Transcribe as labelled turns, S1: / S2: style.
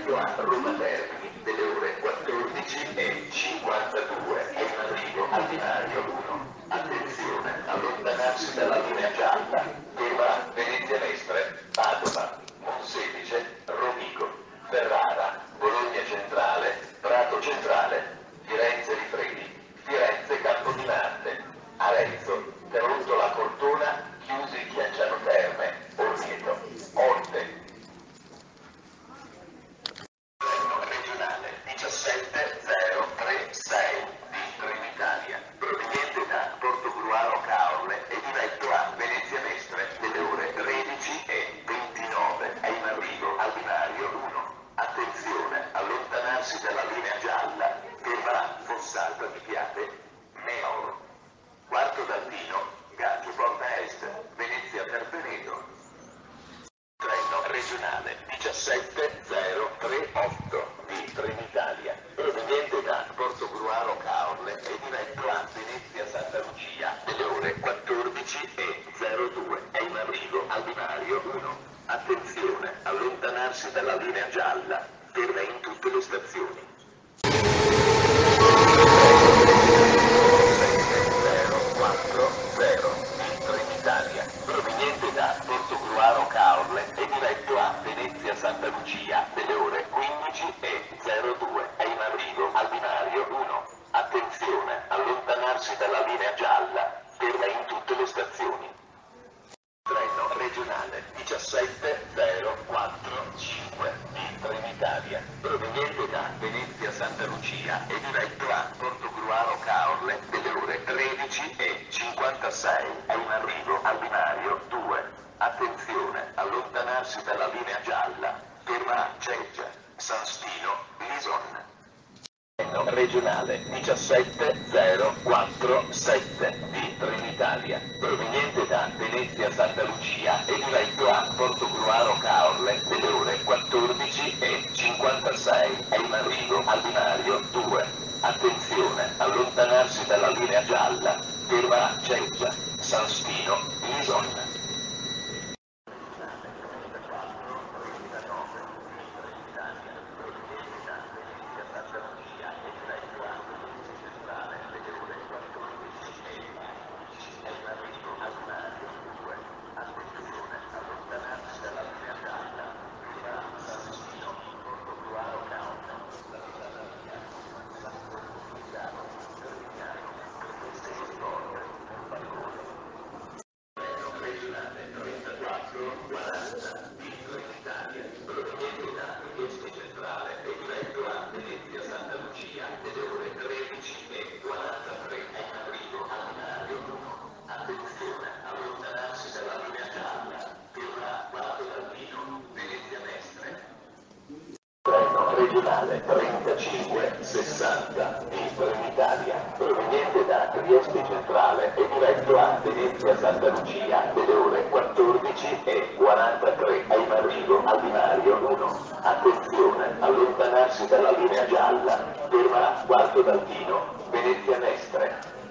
S1: diretto a Roma Termini delle ore 14:52 e in arrivo al binario 1. Attenzione, allontanarsi dalla linea gialla, ferma Venezia Mestre, Padova, Monselice, Rovigo, Ferrara, Bologna Centrale, Prato Centrale, Firenze Rifredi, Firenze Capodimonte, Arezzo, Carontola Cortona, Chiusi Chianciano Terme, Orvieto, Orte. Treno regionale 17036 di Trenitalia, proveniente da Portogruaro Caorle e diretto a Venezia Mestre delle ore 13:29 e in arrivo al binario 1. Attenzione, allontanarsi dalla linea gialla, ferma Fossata di Piave, Meoro. Quarto Daltino, Gaggio Porta Est, Venezia Carpenedo. Treno regionale 17038 di Trenitalia, proveniente da Portogruaro Caorle e diretto a Venezia Santa Lucia delle ore 14:02 e in arrivo al binario 1. Attenzione, allontanarsi dalla linea gialla, ferma in tutte le stazioni. 7040 di Trenitalia, proveniente da Portogruaro Caorle e diretto a Venezia Santa Lucia delle ore 15:02 e in arrivo al binario 1. Attenzione, allontanarsi dalla linea gialla, ferma in tutte le stazioni. Treno regionale 17045 di Trenitalia, proveniente da Venezia Santa Lucia e diretto a Portogruaro Caorle delle ore 13:56 e in arrivo al binario 2. Attenzione, allontanarsi dalla linea gialla, ferma a Ceggia, San Stino, Lison. Treno regionale 17047 di Trenitalia, proveniente da Venezia Santa Lucia e diretto a Portogruaro Caorle delle ore 14:56 e in arrivo al binario 2. Attenzione, allontanarsi dalla linea gialla, ferma a Ceggia, San Stino, Lison. Regionale 3560 di Trenitalia, proveniente da Trieste Centrale e diretto a Venezia Santa Lucia delle ore 14:43 e in arrivo al binario 1. Attenzione, allontanarsi dalla linea gialla, ferma Quarto Daltino, Venezia Mestre.